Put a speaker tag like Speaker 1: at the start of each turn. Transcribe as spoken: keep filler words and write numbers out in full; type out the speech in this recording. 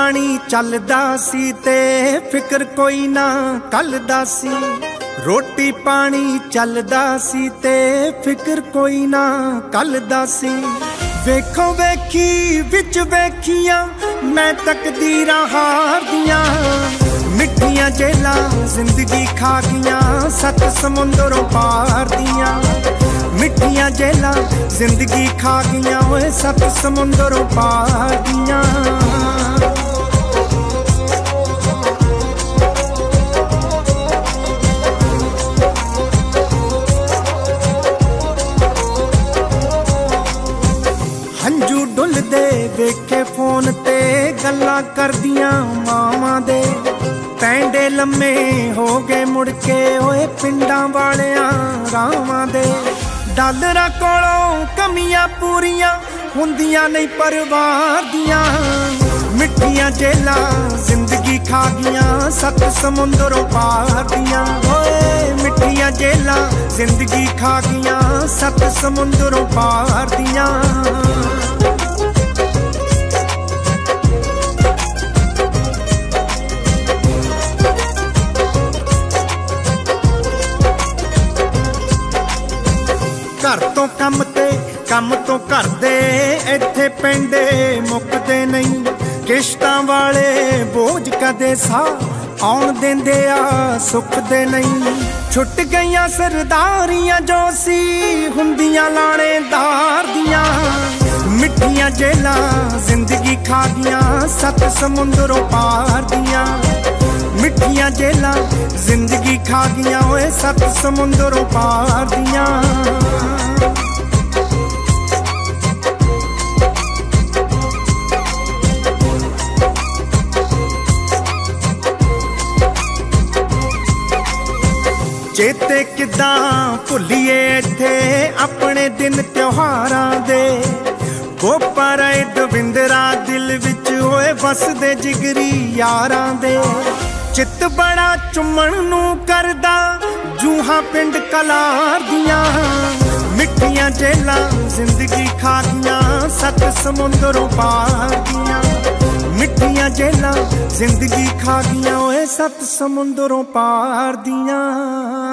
Speaker 1: पानी चलदा सी ते फिक्र कोई ना कलदा सी। रोटी पानी चलदा सी ते फिक्र कोई ना कलदा सी। वेखो वेखी विच वेखियां मैं तकदीरां हार दियां। मिठियां जेलां जिंदगी खा गियां सत समुंदरों पार दियां। मिठियां जेलां जिंदगी खा गियां ओए सत समुंदरों पार दियां। हंजू डुलदे वेखे फोन ते गल्लां करदियां मावां दे। पैंडे लम्मे हो गए मुड़के ओए पिंडां वालियां रावां दे। डालरां कोलों कमियां पूरियां हुंदियां नहीं परिवार दियां। मिठियां जेलां जिंदगी खा गियां सत समुंदरों पार दियां। ओए मिठियां जेलां जिंदगी खा गियां सत समुंदरों पार दियां। घर तो कम ते कम तो घर दे इत्थे पेंडे मुकदे नहीं। किश्तां वाले बोझ कदे सा आउण देंदे आ सुख दे नहीं। छुट गईयां सरदारियां जो सी हुंदियां लाणेदार दियां। मिठियां जेलां जिंदगी खा गियां सत समुंदरों पार दियां। मिठियां जेलां जिंदगी खा गियां ओए सत समुंदरों पार दियां। चेते किदां भुलिए इत्थे अपने दिन त्योहारां दे। गोपा राय दविंदरा दिल विच होए बसदे जिगरी यारां दे। चित बड़ा चुमण नूं करदा जूहां पिंड कलार दियां। मिठियां जेलां जिंदगी खा गियां सत समुंदरों पार दियां। मिठियां जेलां जिंदगी खा गियां ओए सत समुंदरों पार दियां।